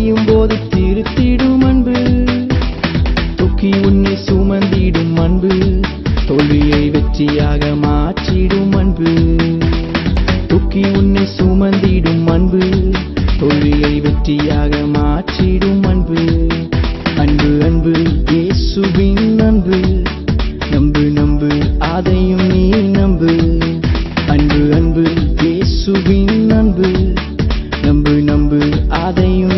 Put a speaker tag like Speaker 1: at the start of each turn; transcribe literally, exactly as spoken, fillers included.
Speaker 1: செய்யும் போது திருத்திடும் அன்பு, தூக்கி உன்னை சுமந்திடும் அன்பு, தோல்வியை வெற்றியாக மாற்றிடும் அன்பு, தூக்கி உன்னை சுமந்திடும் அன்பு, தோல்வியை வெற்றியாக மாற்றிடும் அன்பு. அன்பு அன்பு இயேசுவின் அன்பு, நம்பு நம்பு அதையும் நீ நம்பு. அன்பு அன்பு இயேசுவின் அன்பு, நம்பு நம்பு அதையும்